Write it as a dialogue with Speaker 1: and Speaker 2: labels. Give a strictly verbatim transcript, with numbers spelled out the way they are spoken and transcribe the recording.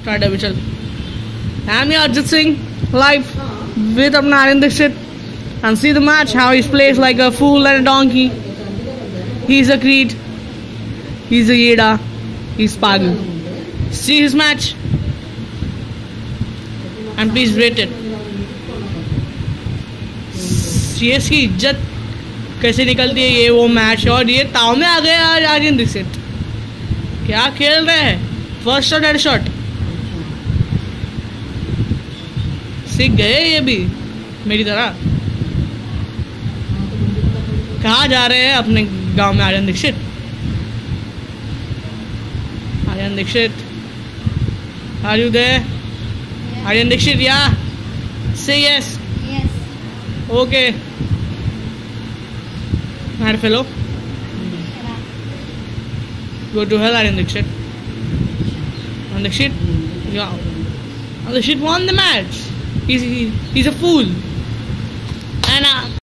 Speaker 1: Start अभी चल। I am Arijit Singh live with अपना Aryan Dixit and see the match how he plays like a fool and a donkey. He's a Creed, he's a Yeda, he's Pagal. See his match and please rate it. CS की इज्जत कैसे निकलती है ये वो match, और ये ताव में आ गए आज आर्यन दिक्सित। क्या खेल रहे हैं, फर्स्ट शॉट हेड शॉट सीख गए ये भी मेरी तरह। कहाँ जा रहे हैं अपने गांव में Aryan Dikshit. Aryan Dikshit are you there? Aryan Dikshit या से yes okay mad fellow go to hell Aryan Dixit. Aryan Dixit yeah Aryan Dixit won the match. He's, he, he's a fool.